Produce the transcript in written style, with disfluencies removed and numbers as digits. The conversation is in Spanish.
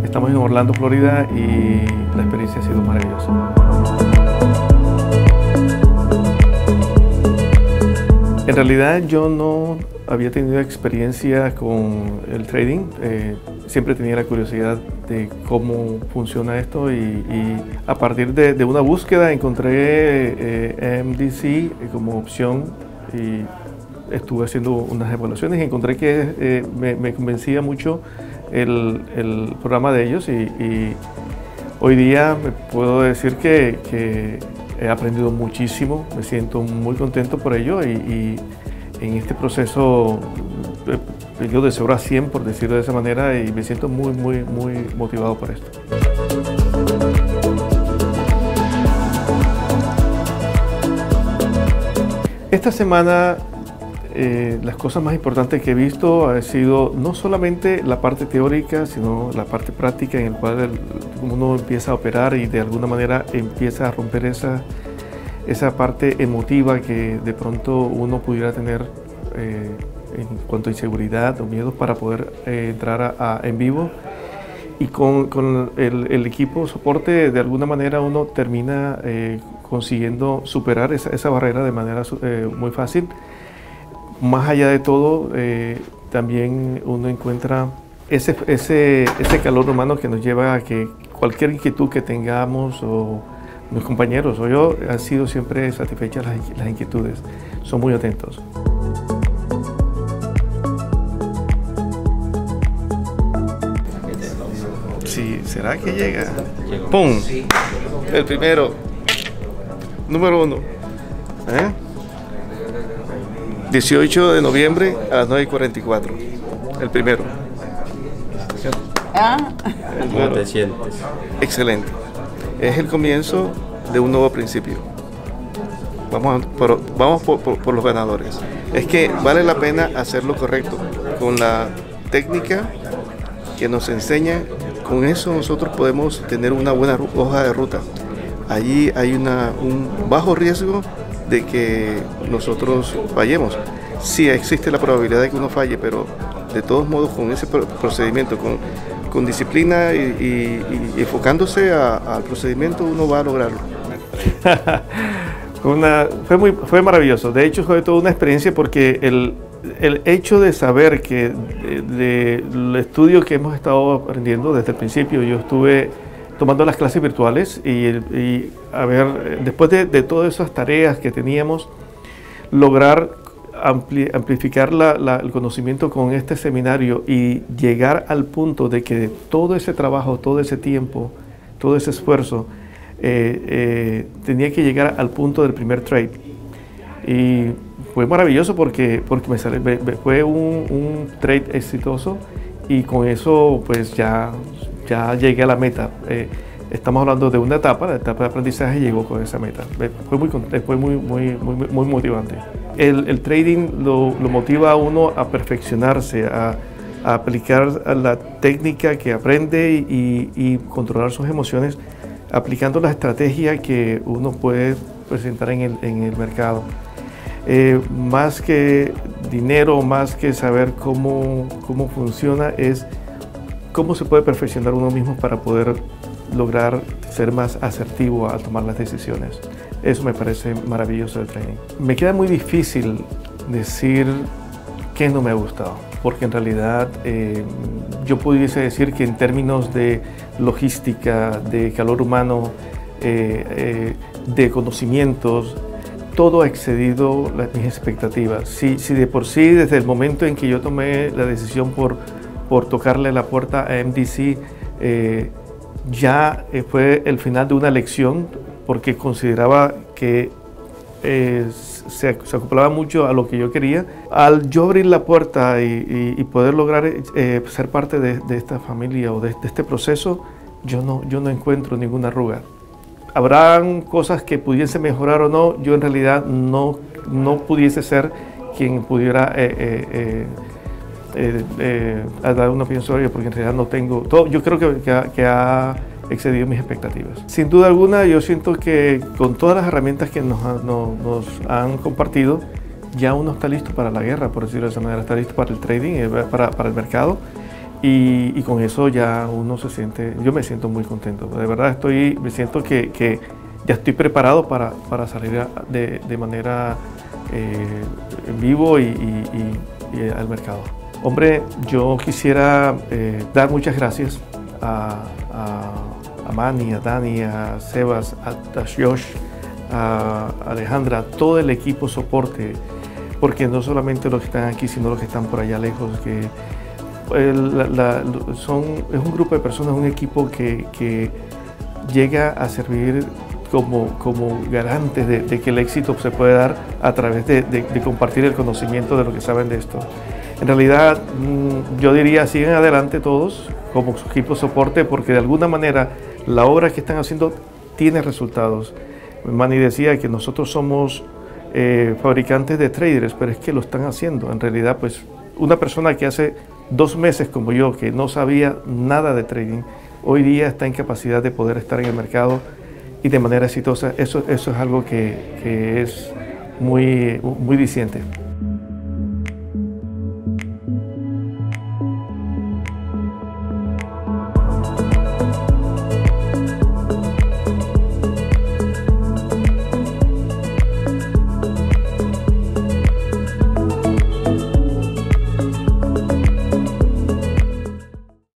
Estamos en Orlando, Florida, y la experiencia ha sido maravillosa. En realidad yo no había tenido experiencia con el trading. Siempre tenía la curiosidad de cómo funciona esto y a partir de una búsqueda encontré MDC como opción y estuve haciendo unas evaluaciones y encontré que me convencía mucho el programa de ellos y hoy día me puedo decir que he aprendido muchísimo, me siento muy contento por ello y en este proceso yo deseo a 100 por decirlo de esa manera y me siento muy motivado por esto. Esta semana las cosas más importantes que he visto ha sido no solamente la parte teórica, sino la parte práctica en la cual uno empieza a operar y de alguna manera empieza a romper esa parte emotiva que de pronto uno pudiera tener en cuanto a inseguridad o miedos para poder entrar en vivo. Y con el equipo soporte, de alguna manera uno termina consiguiendo superar esa barrera de manera muy fácil. Más allá de todo, también uno encuentra ese calor humano que nos lleva a que cualquier inquietud que tengamos o mis compañeros o yo han sido siempre satisfechas las inquietudes, son muy atentos. Sí, ¿será que llega? ¡Pum! El primero, número 1. 18 de noviembre a las 9:44. El primero. ¿Cómo te sientes? Excelente. Es el comienzo de un nuevo principio. Vamos por los ganadores. Es que vale la pena hacer lo correcto con la técnica que nos enseña. Con eso nosotros podemos tener una buena hoja de ruta. Allí hay un bajo riesgo de que nosotros fallemos. Sí existe la probabilidad de que uno falle, pero de todos modos con ese procedimiento, con disciplina y enfocándose al procedimiento, uno va a lograrlo. Fue maravilloso. De hecho fue toda una experiencia porque el hecho de saber que del estudio que hemos estado aprendiendo desde el principio, yo estuve tomando las clases virtuales y a ver, después de todas esas tareas que teníamos, lograr amplificar el conocimiento con este seminario y llegar al punto de que todo ese trabajo, todo ese tiempo, todo ese esfuerzo tenía que llegar al punto del primer trade. Y fue maravilloso porque fue un trade exitoso y con eso pues ya llegué a la meta. Estamos hablando de una etapa, la etapa de aprendizaje llegó con esa meta. Fue muy motivante. El trading lo motiva a uno a perfeccionarse, a aplicar la técnica que aprende y controlar sus emociones, aplicando la estrategia que uno puede presentar en el mercado. Más que dinero, más que saber cómo funciona, es cómo se puede perfeccionar uno mismo para poder lograr ser más asertivo al tomar las decisiones. Eso me parece maravilloso del trading. Me queda muy difícil decir qué no me ha gustado, porque en realidad yo pudiese decir que en términos de logística, de calor humano, de conocimientos, todo ha excedido mis expectativas. Si de por sí, desde el momento en que yo tomé la decisión por tocarle la puerta a MDC, ya fue el final de una lección, porque consideraba que se acoplaba mucho a lo que yo quería. Al yo abrir la puerta y poder lograr ser parte de esta familia o de este proceso, yo no encuentro ninguna arruga. Habrán cosas que pudiesen mejorar o no, yo en realidad no pudiese ser quien pudiera dar una opinión sobre ello, porque en realidad no tengo todo. Yo creo que ha excedido mis expectativas. Sin duda alguna, yo siento que con todas las herramientas que nos han compartido, ya uno está listo para la guerra, por decirlo de esa manera, está listo para el trading, para el mercado. y con eso ya uno se siente, yo me siento muy contento. De verdad me siento que ya estoy preparado para salir de manera en vivo y al mercado. Hombre, yo quisiera dar muchas gracias a Manny, a Dani, a Sebas, a Josh, a Alejandra, a todo el equipo soporte, porque no solamente los que están aquí, sino los que están por allá lejos, que es un grupo de personas, un equipo que llega a servir como garantes de que el éxito se puede dar a través de compartir el conocimiento de lo que saben de esto. En realidad, yo diría, sigan adelante todos como su equipo de soporte, porque de alguna manera la obra que están haciendo tiene resultados. Manny decía que nosotros somos fabricantes de traders, pero es que lo están haciendo. En realidad, pues, una persona que hace 2 meses como yo, que no sabía nada de trading, hoy día está en capacidad de poder estar en el mercado y de manera exitosa. Eso es algo que es muy diciente.